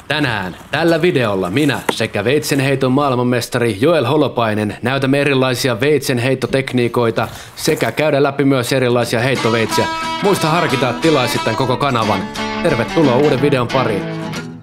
Tänään tällä videolla minä sekä veitsenheiton maailmanmestari Joel Holopainen näytämme erilaisia veitsenheittotekniikoita sekä käydä läpi myös erilaisia heittoveitsiä. Muista harkita, että tilaisit tämän koko kanavan. Tervetuloa uuden videon pariin.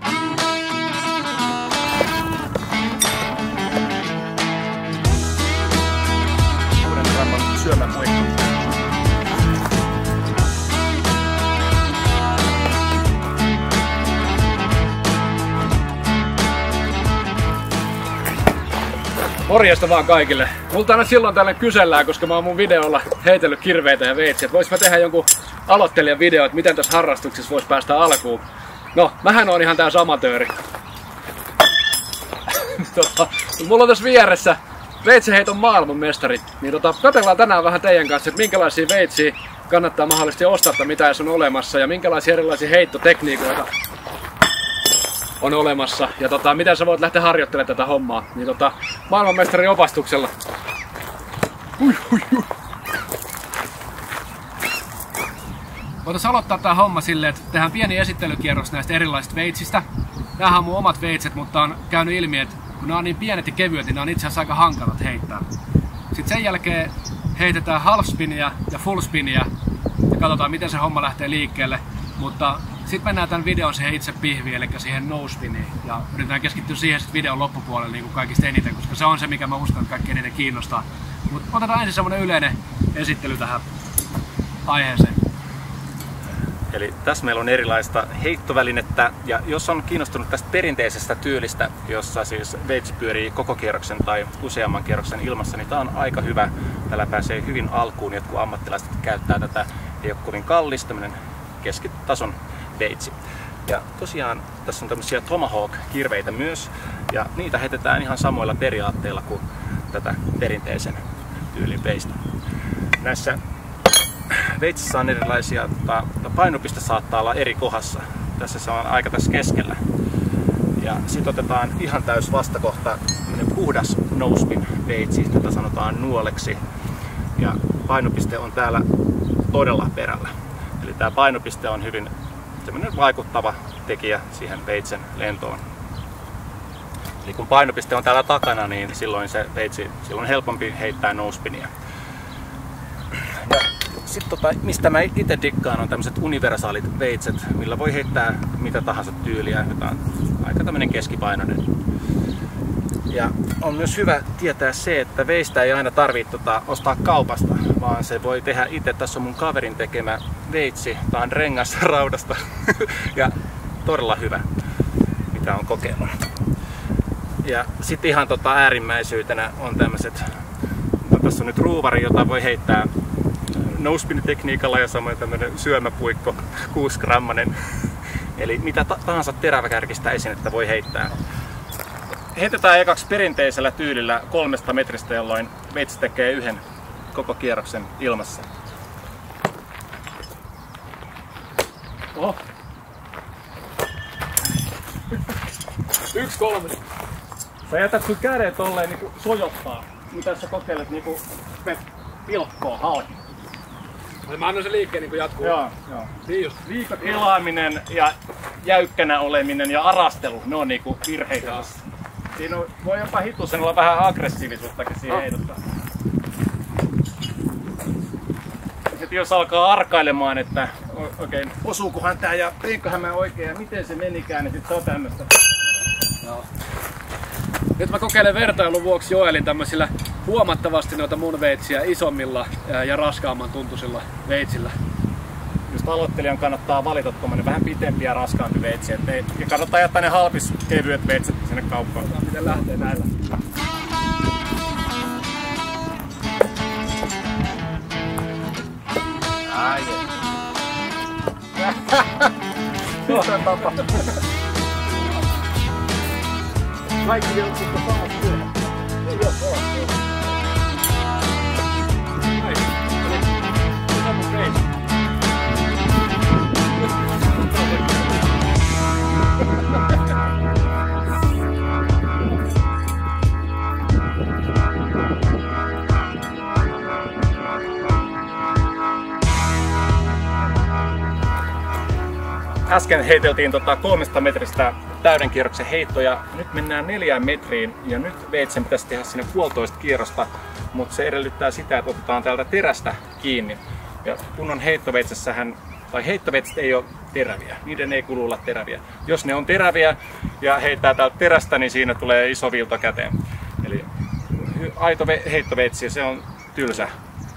Morjesta vaan kaikille. Multa aina silloin tällöin kysellään, koska mä oon mun videolla heitellyt kirveitä ja veitsiä. Vois mä tehdä jonkun aloittelijan video, että miten tässä harrastuksessa vois päästä alkuun. No, mähän on ihan täys amatööri. Mulla on tässä vieressä veitsenheiton maailmanmestari. Niin katsellaan tänään vähän teidän kanssa, että minkälaisia veitsiä kannattaa mahdollisesti ostaa, mitä edes on olemassa ja minkälaisia erilaisia heittotekniikoita on olemassa ja miten sä voit lähteä harjoittelemaan tätä hommaa niin maailmanmestarin opastuksella. Voitaisiin aloittaa tää homma silleen, että tehdään pieni esittelykierros näistä erilaisista veitsistä. Nämähän on mun omat veitset, mutta on käynyt ilmi, että kun nämä on niin pienet ja kevyet, niin nämä on itse asiassa aika hankalat heittää. Sitten sen jälkeen heitetään half spinia ja full spinia ja katsotaan miten se homma lähtee liikkeelle. Mutta sitten mennään tämän videon siihen itse pihviin, eli siihen no-spiniin. Ja yritetään keskittyä siihen sitten videon loppupuolelle niin kuin kaikista eniten, koska se on se, mikä mä uskon, että kaikki eniten kiinnostaa. Mutta otetaan ensin semmonen yleinen esittely tähän aiheeseen. Eli tässä meillä on erilaista heittovälinettä, ja jos on kiinnostunut tästä perinteisestä tyylistä, jossa siis veitsi pyörii koko kierroksen tai useamman kierroksen ilmassa, niin tämä on aika hyvä. Tällä pääsee hyvin alkuun, jotkut ammattilaiset käyttää tätä. Ei ole kovin kallis, tämmöinen keskitason veitsi. Ja tosiaan tässä on tämmöisiä Tomahawk-kirveitä myös, ja niitä heitetään ihan samoilla periaatteilla kuin tätä perinteisen tyylin veistä. Näissä veitsissä on erilaisia, painopiste saattaa olla eri kohdassa. Tässä se on aika tässä keskellä. Ja sitten otetaan ihan täys vastakohta, puhdas no-spin veitsi, jota sanotaan nuoleksi. Ja painopiste on täällä todella perällä. Eli tämä painopiste on hyvin vaikuttava tekijä siihen veitsen lentoon. Eli kun painopiste on täällä takana, niin silloin se veitsi on helpompi heittää no-spinia. Ja sitten mistä mä itse dikkaan, on tämmöiset universaalit veitset, millä voi heittää mitä tahansa tyyliä, joka on aika tämmöinen keskipainoinen. Ja on myös hyvä tietää se, että veistä ei aina tarvitse ostaa kaupasta, vaan se voi tehdä itse. Tässä on mun kaverin tekemä veitsi, tää on rengas raudasta ja todella hyvä, mitä on kokeillut. Ja sitten ihan äärimmäisyytenä on tämmöiset, tässä on nyt ruuvari, jota voi heittää no-spin-tekniikalla ja samoin tämmönen syömäpuikko 6-grammanen. Eli mitä tahansa teräväkärkistä esinettä voi heittää. Heitetään ekaksi perinteisellä tyylillä 3 metristä, jolloin veitsi tekee yhden koko kierroksen ilmassa. Oho. 1-3. Sä jätät sun kädet tolleen niinku sojottaa. Mitä sä kokeilet niinku pilkkoa halki. Mä annan sen liikkeen niinku jatkuu. Joo. Niin just. Liikat elaaminen ja jäykkänä oleminen ja arastelu, ne on niinku virheitä. Siinä voi jopa hitusen olla vähän aggressiivisuuttakin siinä heitossa. Sitten jos alkaa arkailemaan, että oikein osuukohan tää ja teinköhän mä oikein ja miten se menikään, niin sit se on tämmöstä. Joo. Nyt mä kokeilen vertailun vuoksi Joelin tämmöisillä huomattavasti noita mun veitsiä isommilla ja raskaamman tuntuisilla veitsillä. Just aloittelijan kannattaa valita tommonen vähän pitempi ja raskaampi veitsi, ja kannattaa jättää ne halpis kevyet veitset sinne kauppaan. Miten lähtee näillä? Ai Tuossa tapa. Kaikki on sitten samat työhön. Ei oo kovasti. Se on mun veitsi. Äsken heiteltiin 3 metristä täyden kierroksen heitto ja nyt mennään 4 metriin ja nyt veitsen pitäisi tehdä sinne 1,5 kierrosta, mutta se edellyttää sitä, että otetaan täältä terästä kiinni. Ja kunnon heittoveitsessähän, tai heittoveitset ei ole teräviä, niiden ei kuulu olla teräviä. Jos ne on teräviä ja heittää täältä terästä, niin siinä tulee iso viilto käteen. Eli aito heittoveitsi, se on tylsä.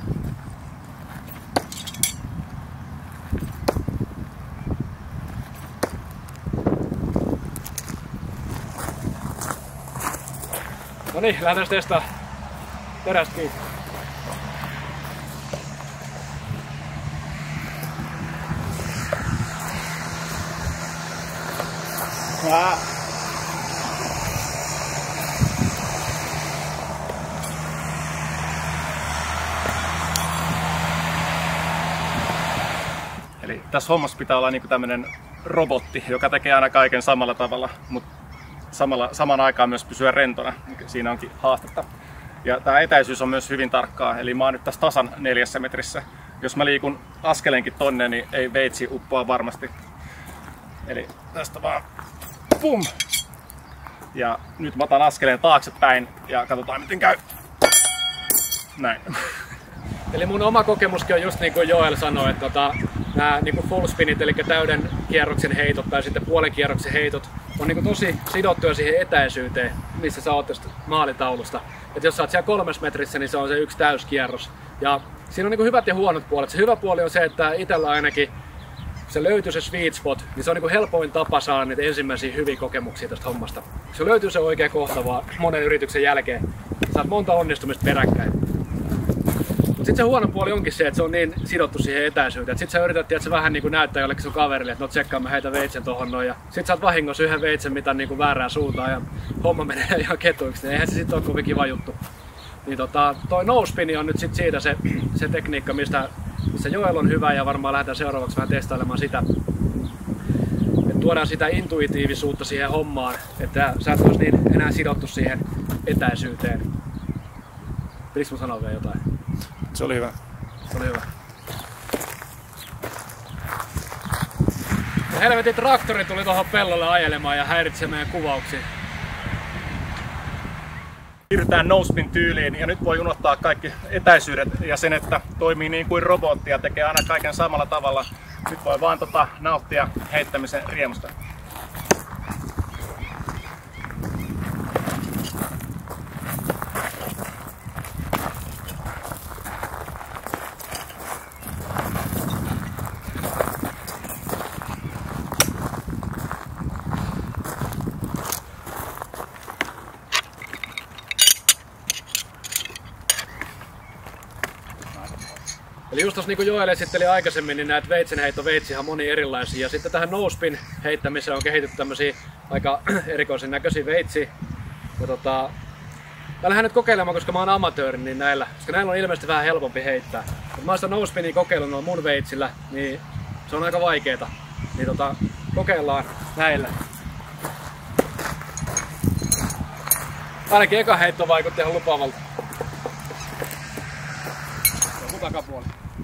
No niin, lähdetään testaamaan terästä kiinni. Eli tässä hommassa pitää olla niinku tämmönen robotti, joka tekee aina kaiken samalla tavalla, mutta samaan aikaan myös pysyä rentona. Siinä onkin haastetta. Ja tämä etäisyys on myös hyvin tarkkaa, eli mä oon nyt tässä tasan 4 metrissä. Jos mä liikun askelenkin tonne, niin ei veitsi uppoa varmasti. Eli tästä vaan pum! Ja nyt mä otan askeleen taaksepäin ja katsotaan miten käy. Näin. Eli mun oma kokemuskin on just niin kuin Joel sanoi, että nämä niin full spinit, eli täyden kierroksen heitot tai sitten puolen kierroksen heitot on niin tosi sidottuja siihen etäisyyteen, missä sä oot tästä maalitaulusta. Et jos sä oot siellä 3 metrissä, niin se on se yksi täyskierros. Ja siinä on niin hyvät ja huonot puolet. Se hyvä puoli on se, että itsellä ainakin se löytyy se sweet spot, niin se on niin helpoin tapa saada niitä ensimmäisiä hyviä kokemuksia tästä hommasta. Se löytyy se oikea kohta vaan monen yrityksen jälkeen. Saat monta onnistumista peräkkäin. Mutta sitten se huono puoli onkin se, että se on niin sidottu siihen etäisyyteen. Sitten sä yrität, että se vähän niin kuin näyttää jollekin sun kaverille, että no tsekkaa, mä heitän veitsen tohon noin. Ja sit saat vahingossa yhden veitsen, mitä niin kuin väärään suuntaan ja homma menee ihan ketuiksi. Niin eihän se sitten ole kovin kiva juttu. Niin toi no-spin on nyt sit siitä se tekniikka, missä Joel on hyvä ja varmaan lähdetään seuraavaksi vähän testailemaan sitä. Et tuodaan sitä intuitiivisuutta siihen hommaan, että sä et olisi niin enää sidottu siihen etäisyyteen. Pitikö mun sanoa vielä jotain? Se oli hyvä. Se oli hyvä. Ja helvetin traktori tuli tuohon pellolle ajelemaan ja häiritsee meidän kuvauksia. Siirrytään no-spin tyyliin ja nyt voi unohtaa kaikki etäisyydet ja sen, että toimii niin kuin robotti ja tekee aina kaiken samalla tavalla. Nyt voi vaan nauttia heittämisen riemusta. Eli just tuossa niin kuin Joel esitteli aikaisemmin, niin näitä veitsenheitoveitsiä on moni erilaisia. Ja sitten tähän no-spin heittämiseen on kehitetty tämmöisiä aika erikoisen näköisiä veitsiä. Ja mä lähden nyt kokeilemaan, koska mä oon amatööri, niin koska näillä on ilmeisesti vähän helpompi heittää. Mutta mä oon sitä no-spinia kokeillut mun veitsillä, niin se on aika vaikeeta. Niin kokeillaan näillä. Ainakin eka heitto vaikutti ihan lupaavalta. Takapuoli.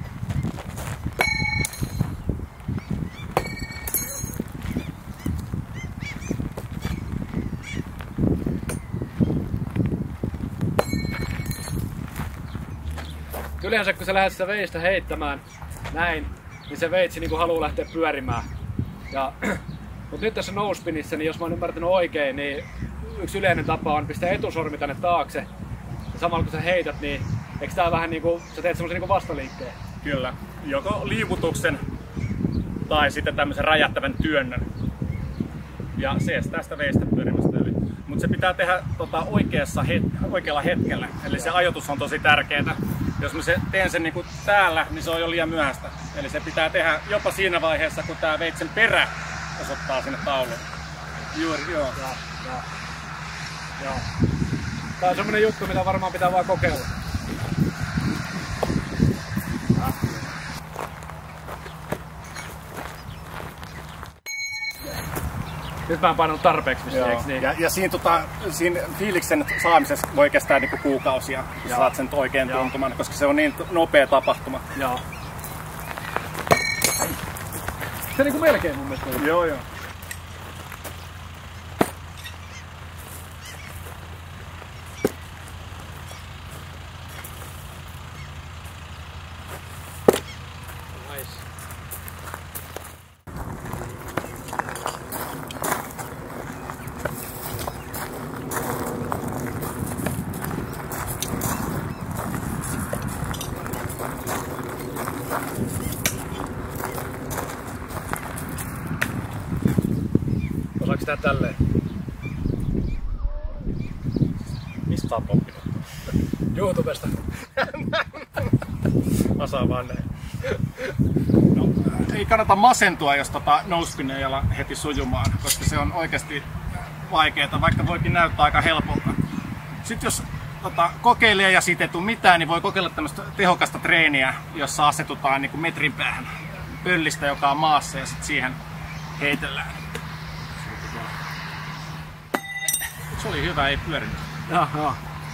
Yleensä kun sä lähdet sitä veistä heittämään näin, niin se veitsi niin haluaa lähteä pyörimään. Mutta nyt tässä no-spinissä, niin jos mä oon ymmärtänyt oikein, niin yksi yleinen tapa on pistää etusormi tänne taakse. Ja samalla kun sä heität, niin eikö tää vähän niinku, sä teet semmosen niinku vastaliikkeen? Kyllä. Joko liivutuksen tai sitten tämmöisen räjähtävän työnnön. Ja se estää sitä veistä pyörimästä yli. Mutta se pitää tehdä oikealla hetkellä. Eli se ajoitus on tosi tärkeää. Jos mä teen sen niinku täällä, niin se on jo liian myöhäistä. Eli se pitää tehdä jopa siinä vaiheessa, kun tää veitsen perä osoittaa sinne tauluun. Juuri, joo. Joo. Tää on semmonen juttu, mitä varmaan pitää vaan kokeilla. Nyt mä en painanut tarpeeksi, eikö niin? Ja siinä fiiliksen saamisessa voi kestää niinku kuukausia, kun saat sen oikein tuntuman, koska se on niin nopea tapahtuma. Joo. Se niinku melkein mun mielestä. Joo. Osaatko tää tälleen? Mistä sä oot oppinut? YouTubesta. Osaa vaan näin. No, ei kannata masentua, jos nosepin ei ala heti sujumaan, koska se on oikeasti vaikeaa, vaikka voikin näyttää aika helpolta. Sitten jos kokeilee ja siitä ei tule mitään, niin voi kokeilla tämmöistä tehokasta treeniä, jossa asetutaan niin kuin metrin päähän pöllistä, joka on maassa, ja sitten siihen heitellään. Se oli hyvä, ei pyörinyt. Joo.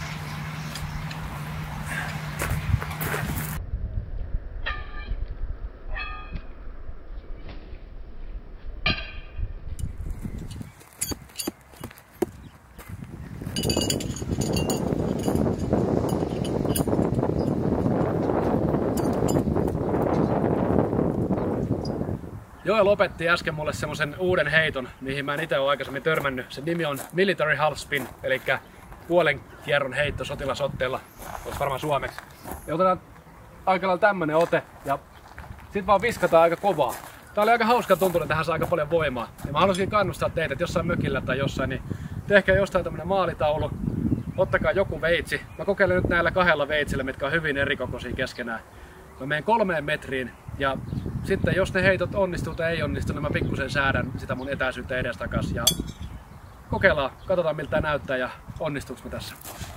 Joel opetti äsken mulle semmosen uuden heiton, mihin mä en itse ole aikaisemmin törmännyt. Sen nimi on Military Half Spin, eli puolen kierron heitto sotilasotteella, olisi varmaan suomeksi. Ja otetaan aika lailla tämmönen ote ja sit vaan viskataan aika kovaa. Tää oli aika hauska tuntunut, tähän saa aika paljon voimaa. Ja mä haluaisin kannustaa teitä, että jossain mökillä tai jossain, niin tehkää jostain tämmönen maalitaulu. Ottakaa joku veitsi. Mä kokeilen nyt näillä 2 veitsillä, mitkä on hyvin erikokoisia keskenään. Mä menen 3 metriin ja sitten jos ne heitot onnistuu tai ei onnistu, niin mä pikkusen säädän sitä mun etäisyyttä edestakas ja kokeillaan, katsotaan miltä tää näyttää ja onnistuuko mä tässä.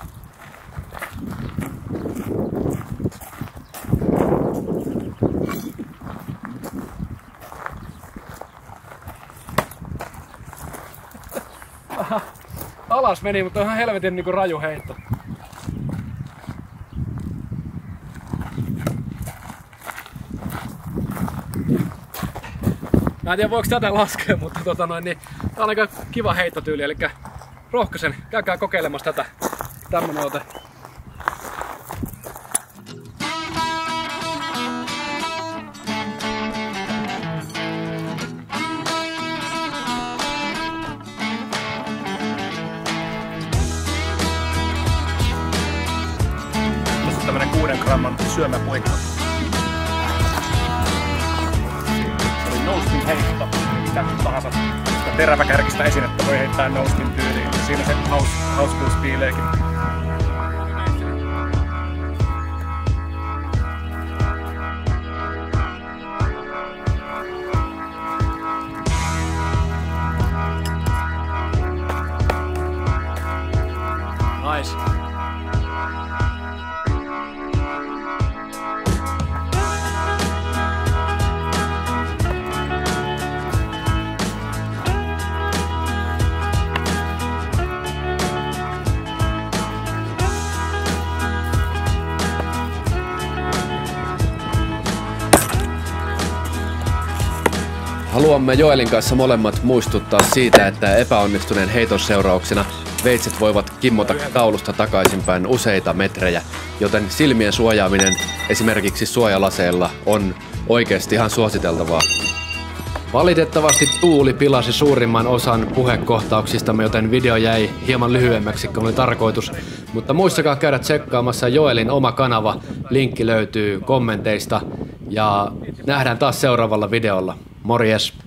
Alas meni, mutta on ihan helvetin niinku raju heitto. Mä en tiedä voiko tätä laskea, mutta niin, tää on aika kiva heittotyyli, eli rohkaisen, käykää kokeilemassa tätä. Tämmönen ote. Tässä on tämmönen 6 gramman syömäpoikka. Nosepin heitto. Mitä tahansa teräväkärkistä esinettä voi heittää nosepin tyyliin. Siinä se hauskuus piileekin. Nice. Haluamme Joelin kanssa molemmat muistuttaa siitä, että epäonnistuneen heiton seurauksena veitset voivat kimmota taulusta takaisinpäin useita metrejä, joten silmien suojaaminen esimerkiksi suojalaseilla on oikeasti ihan suositeltavaa. Valitettavasti tuuli pilasi suurimman osan puhekohtauksistamme, joten video jäi hieman lyhyemmäksi kuin oli tarkoitus. Mutta muistakaa käydä tsekkaamassa Joelin oma kanava, linkki löytyy kommenteista ja nähdään taas seuraavalla videolla. Morjes!